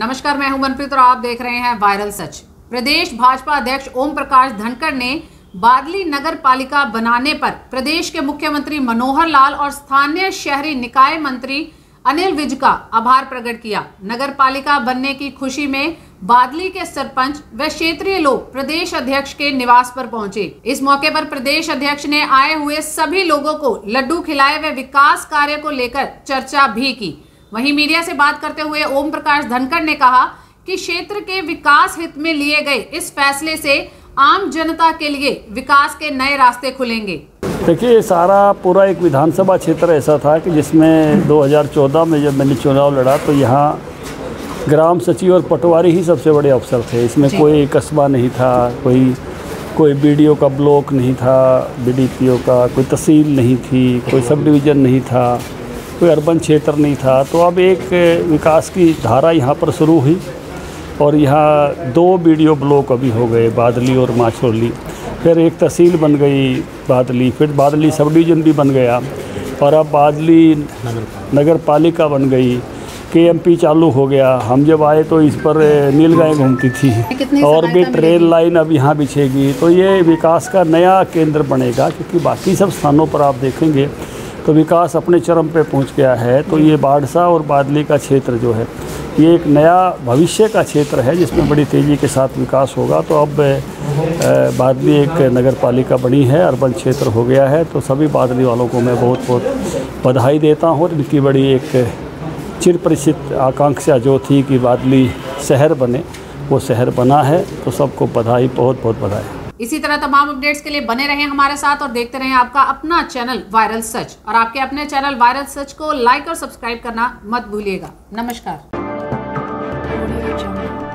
नमस्कार, मैं हूं मनप्रीत और आप देख रहे हैं वायरल सच। प्रदेश भाजपा अध्यक्ष ओम प्रकाश धनखड़ ने बादली नगर पालिका बनाने पर प्रदेश के मुख्यमंत्री मनोहर लाल और स्थानीय शहरी निकाय मंत्री अनिल विज का आभार प्रकट किया। नगर पालिका बनने की खुशी में बादली के सरपंच व क्षेत्रीय लोग प्रदेश अध्यक्ष के निवास पर पहुंचे। इस मौके पर प्रदेश अध्यक्ष ने आए हुए सभी लोगों को लड्डू खिलाए व विकास कार्य को लेकर चर्चा भी की। वहीं मीडिया से बात करते हुए ओम प्रकाश धनखड़ ने कहा कि क्षेत्र के विकास हित में लिए गए इस फैसले से आम जनता के लिए विकास के नए रास्ते खुलेंगे। देखिए, सारा पूरा एक विधानसभा क्षेत्र ऐसा था कि जिसमें 2014 में जब मैंने चुनाव लड़ा तो यहाँ ग्राम सचिव और पटवारी ही सबसे बड़े अफसर थे। इसमें कोई कस्बा नहीं था, कोई बीडीओ का ब्लॉक नहीं था, बीडीपीओ का कोई तहसील नहीं थी, कोई सब डिवीज़न नहीं था, कोई अर्बन क्षेत्र नहीं था। तो अब एक विकास की धारा यहाँ पर शुरू हुई और यहाँ 2 बीडीओ ब्लॉक अभी हो गए, बादली और माछोली। फिर एक तहसील बन गई बादली, फिर बादली सब डिवीज़न भी बन गया और अब बादली नगर पालिका बन गई। केएमपी चालू हो गया। हम जब आए तो इस पर नीलगाय घूमती थी और भी ट्रेन लाइन अब यहाँ बिछेगी। तो ये विकास का नया केंद्र बनेगा, क्योंकि बाकी सब स्थानों पर आप देखेंगे तो विकास अपने चरम पे पहुँच गया है। तो ये बाढ़सा और बादली का क्षेत्र जो है ये एक नया भविष्य का क्षेत्र है जिसमें बड़ी तेज़ी के साथ विकास होगा। तो अब बादली एक नगर पालिका बनी है, अर्बन क्षेत्र हो गया है। तो सभी बादली वालों को मैं बहुत बहुत बधाई देता हूँ। इनकी बड़ी एक चिर परिचित आकांक्षा जो थी कि बादली शहर बने, वो शहर बना है। तो सबको बधाई, बहुत बहुत बधाई। इसी तरह तमाम अपडेट्स के लिए बने रहें हमारे साथ और देखते रहें आपका अपना चैनल वायरल सच। और आपके अपने चैनल वायरल सच को लाइक और सब्सक्राइब करना मत भूलिएगा। नमस्कार।